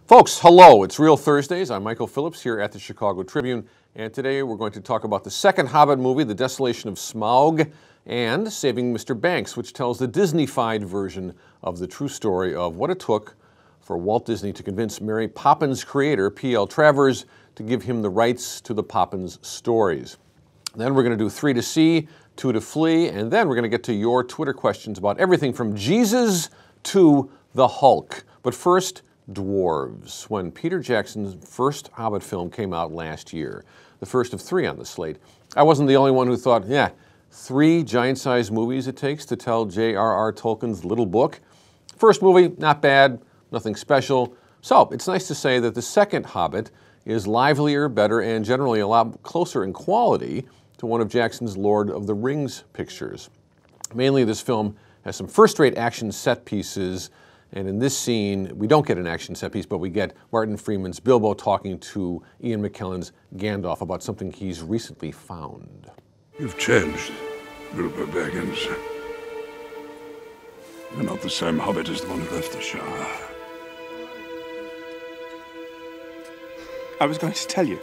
Folks, hello. It's Real Thursdays. I'm Michael Phillips here at the Chicago Tribune, and today we're going to talk about the second Hobbit movie, The Desolation of Smaug, and Saving Mr. Banks, which tells the Disney-fied version of the true story of what it took for Walt Disney to convince Mary Poppins' creator, P.L. Travers, to give him the rights to the Poppins stories. Then we're going to do 3 to see, 2 to flee, and then we're going to get to your Twitter questions about everything from Jesus to the Hulk. But first, dwarves. When Peter Jackson's first Hobbit film came out last year, the first of 3 on the slate, I wasn't the only one who thought, 3 giant-sized movies it takes to tell J.R.R. Tolkien's little book. First movie, not bad, nothing special. So it's nice to say that the second Hobbit is livelier, better, and generally a lot closer in quality to one of Jackson's Lord of the Rings pictures. Mainly, this film has some first-rate action set pieces, and in this scene, we don't get an action set piece, but we get Martin Freeman's Bilbo talking to Ian McKellen's Gandalf about something he's recently found. You've changed, Bilbo Baggins. You're not the same Hobbit as the one who left the Shire. I was going to tell you.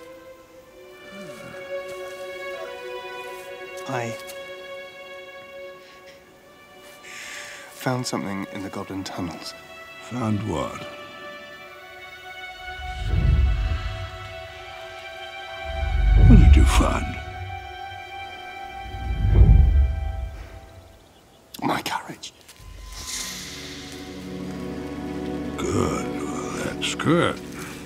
I found something in the Goblin tunnels. Found what? What did you find? My courage. Good. Well, that's good.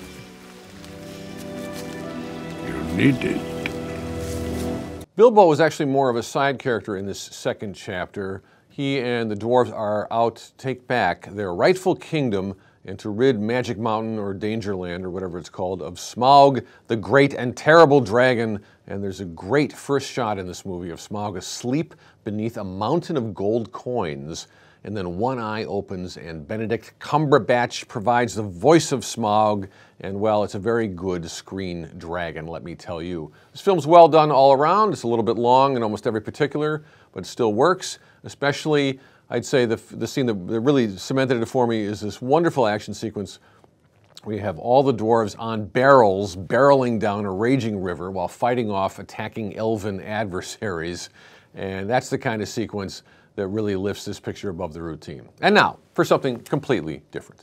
You need it. Bilbo was actually more of a side character in this second chapter. He and the dwarves are out to take back their rightful kingdom and to rid Magic Mountain, or Dangerland, or whatever it's called, of Smaug, the great and terrible dragon. And there's a great first shot in this movie of Smaug asleep beneath a mountain of gold coins. And then one eye opens and Benedict Cumberbatch provides the voice of Smaug. And well, it's a very good screen dragon, let me tell you. This film's well done all around. It's a little bit long in almost every particular, but it still works. Especially, I'd say the scene that really cemented it for me is this wonderful action sequence. We have all the dwarves on barrels barreling down a raging river while fighting off attacking elven adversaries. And that's the kind of sequence that really lifts this picture above the routine. And now, for something completely different.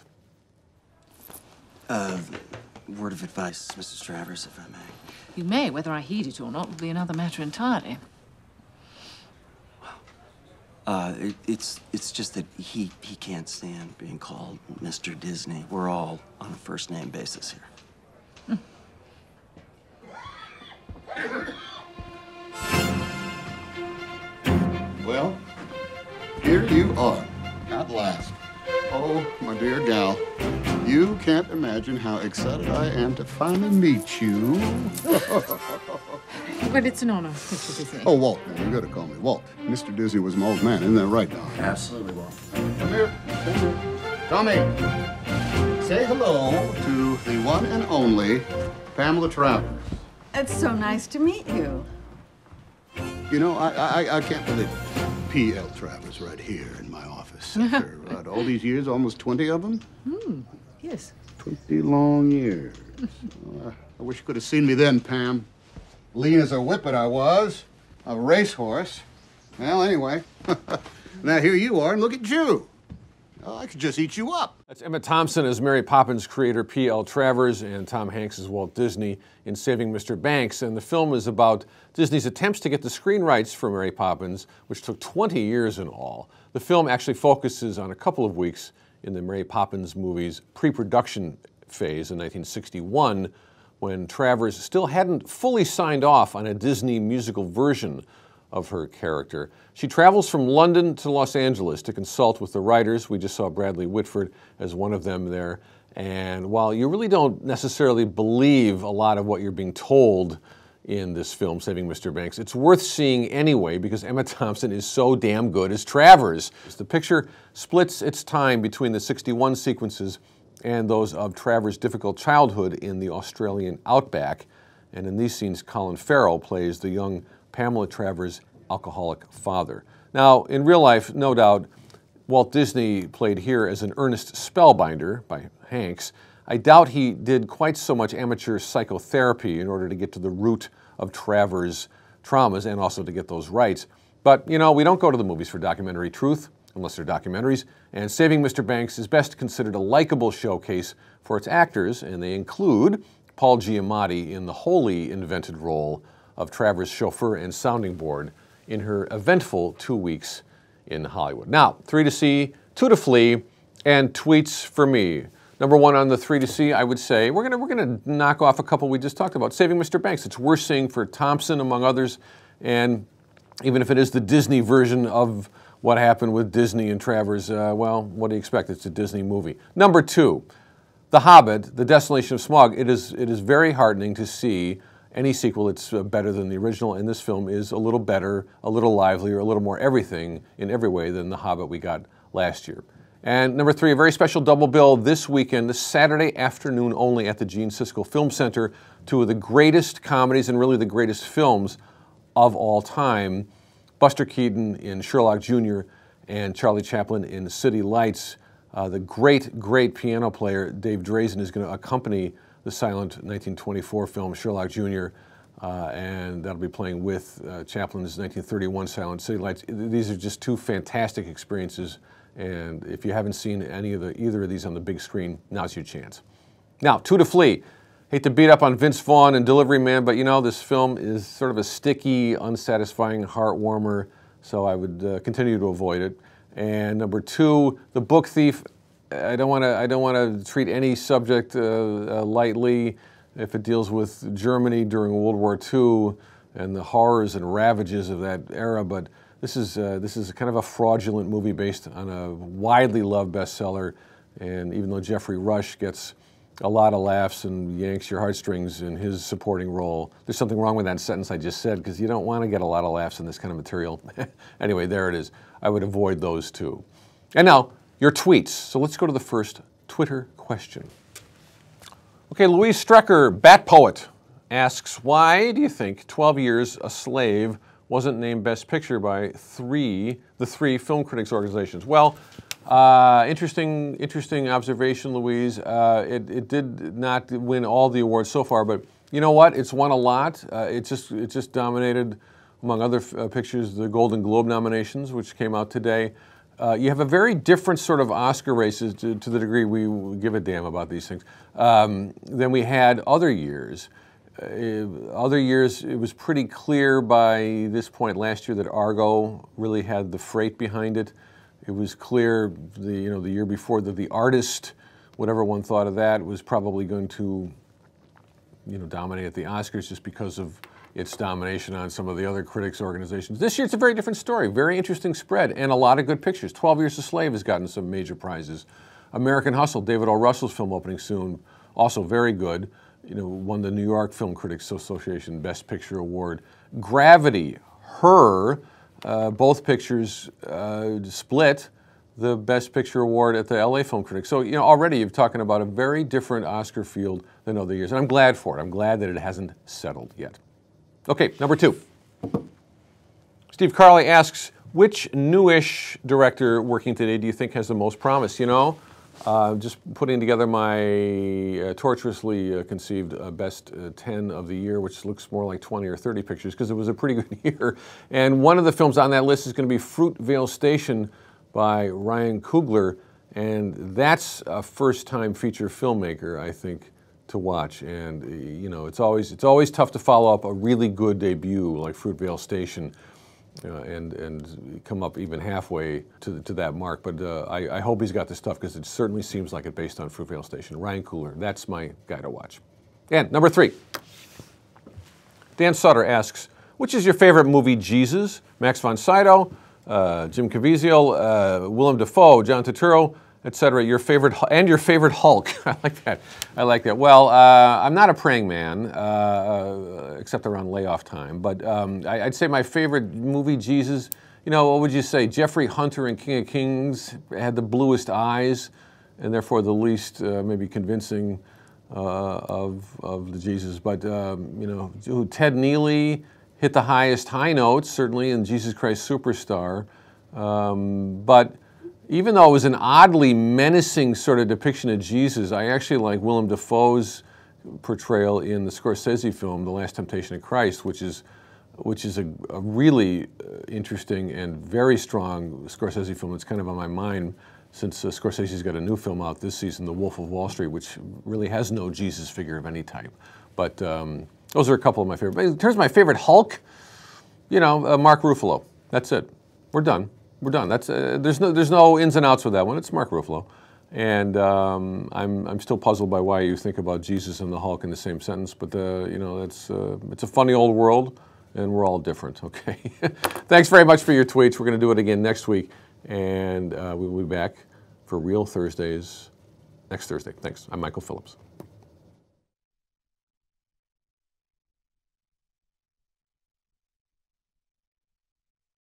Word of advice, Mrs. Travers, if I may. You may. Whether I heed it or not will be another matter entirely. It's just that he can't stand being called Mr. Disney. We're all on a first-name basis here. Well, here you are, at last. Oh, my dear gal, you can't imagine how excited I am to finally meet you. Well, it's an honor, Mr. Disney. Oh, Walt, man, you gotta call me Walt. Mr. Disney was my old man, isn't that right, Don? Absolutely, Walt. Come here, come here. Tommy, say hello to the one and only Pamela Travers. It's so nice to meet you. You know, I can't believe it. P.L. Travers right here in my office. After all these years, almost 20 of them. Yes. 20 long years. I wish you could have seen me then, Pam. Lean as a whippet I was. A racehorse. Well, anyway. Now here you are, and look at you. Oh, I could just eat you up. That's Emma Thompson as Mary Poppins creator P.L. Travers and Tom Hanks as Walt Disney in Saving Mr. Banks. And the film is about Disney's attempts to get the screen rights for Mary Poppins, which took 20 years in all. The film actually focuses on a couple of weeks in the Mary Poppins movie's pre-production phase in 1961, when Travers still hadn't fully signed off on a Disney musical version of her character. She travels from London to Los Angeles to consult with the writers. We just saw Bradley Whitford as one of them there. And while you really don't necessarily believe a lot of what you're being told in this film, Saving Mr. Banks, it's worth seeing anyway because Emma Thompson is so damn good as Travers. The picture splits its time between the 61 sequences and those of Travers' difficult childhood in the Australian outback. And in these scenes, Colin Farrell plays the young Pamela Travers' alcoholic father. Now, in real life, no doubt, Walt Disney played here as an earnest spellbinder by Hanks. I doubt he did quite so much amateur psychotherapy in order to get to the root of Travers' traumas and also to get those rights. But, you know, we don't go to the movies for documentary truth, unless they're documentaries, and Saving Mr. Banks is best considered a likable showcase for its actors, and they include Paul Giamatti in the wholly invented role of Travers' chauffeur and sounding board in her eventful 2 weeks in Hollywood. Now, 3 to see, 2 to flee, and tweets for me. Number 1 on the 3 to see, I would say, we're gonna knock off a couple we just talked about. Saving Mr. Banks, it's worth seeing for Thompson, among others, and even if it is the Disney version of what happened with Disney and Travers, well, what do you expect? It's a Disney movie. Number 2, The Hobbit, The Desolation of Smaug. It is very heartening to see any sequel that's better than the original, and this film is a little better, a little livelier, a little more everything in every way than The Hobbit we got last year. And number 3, a very special double bill this weekend, this Saturday afternoon only at the Gene Siskel Film Center, 2 of the greatest comedies and really the greatest films of all time. Buster Keaton in Sherlock Jr. and Charlie Chaplin in City Lights. The great, great piano player Dave Drazen is going to accompany the silent 1924 film Sherlock Jr., and that'll be playing with Chaplin's 1931 silent City Lights. These are just 2 fantastic experiences, and if you haven't seen either of these on the big screen, now's your chance. Now, 2 to flee. Hate to beat up on Vince Vaughn and Delivery Man, but you know, this film is sort of a sticky, unsatisfying heart warmer, so I would continue to avoid it. And number 2, The Book Thief. I don't want to treat any subject lightly if it deals with Germany during World War II and the horrors and ravages of that era. But this is kind of a fraudulent movie based on a widely loved bestseller. And even though Jeffrey Rush gets a lot of laughs and yanks your heartstrings in his supporting role, there's something wrong with that sentence I just said, because you don't want to get a lot of laughs in this kind of material. Anyway, there it is. I would avoid those 2. And now, your tweets. So let's go to the first Twitter question. Okay, Louise Strecker, Bat Poet, asks, why do you think 12 Years a Slave wasn't named Best Picture by the three film critics organizations? Well, interesting observation, Louise. It did not win all the awards so far, but you know what? It's won a lot. It just dominated, among other pictures, the Golden Globe nominations, which came out today. You have a very different sort of Oscar races, to the degree we give a damn about these things, than we had other years. Other years, it was pretty clear by this point last year that Argo really had the freight behind it. It was clear the year before that The Artist, whatever one thought of that, was probably going to dominate at the Oscars just because of its domination on some of the other critics' organizations. This year it's a very different story, very interesting spread, and a lot of good pictures. 12 Years a Slave has gotten some major prizes. American Hustle, David O. Russell's film opening soon, also very good. Won the New York Film Critics Association Best Picture Award. Gravity, Her, both pictures split the Best Picture Award at the LA Film Critics. So, already you're talking about a very different Oscar field than other years, and I'm glad for it. I'm glad that it hasn't settled yet. Okay, number 2. Steve Carley asks, which newish director working today do you think has the most promise? Just putting together my tortuously conceived best 10 of the year, which looks more like 20 or 30 pictures because it was a pretty good year. And one of the films on that list is going to be Fruitvale Station by Ryan Coogler, and that's a first-time feature filmmaker, I think, to watch. And it's always tough to follow up a really good debut like Fruitvale Station and come up even halfway to that mark. But I hope he's got this stuff because it certainly seems like it based on Fruitvale Station. Ryan Coogler, that's my guy to watch. And number 3, Dan Sutter asks, which is your favorite movie? Jesus, Max von Sydow, Jim Caviezel, Willem Dafoe, John Turturro, etc. Your favorite Hulk. I like that. Well, I'm not a praying man, except around layoff time. But I'd say my favorite movie, Jesus. What would you say? Jeffrey Hunter in King of Kings had the bluest eyes, and therefore the least maybe convincing of the Jesus. But Ted Neely hit the highest high notes, certainly in Jesus Christ Superstar. But even though it was an oddly menacing sort of depiction of Jesus, I actually like Willem Dafoe's portrayal in the Scorsese film, The Last Temptation of Christ, which is a really interesting and very strong Scorsese film. It's kind of on my mind since Scorsese's got a new film out this season, The Wolf of Wall Street, which really has no Jesus figure of any type. But those are a couple of my favorite. In terms of my favorite Hulk, you know, Mark Ruffalo. That's it. We're done. We're done. That's there's no ins and outs with that one. It's Mark Ruffalo, and I'm still puzzled by why you think about Jesus and the Hulk in the same sentence. But you know, it's a funny old world, and we're all different. Okay. Thanks very much for your tweets. We're going to do it again next week, and we'll be back for Real Thursdays next Thursday. Thanks. I'm Michael Phillips.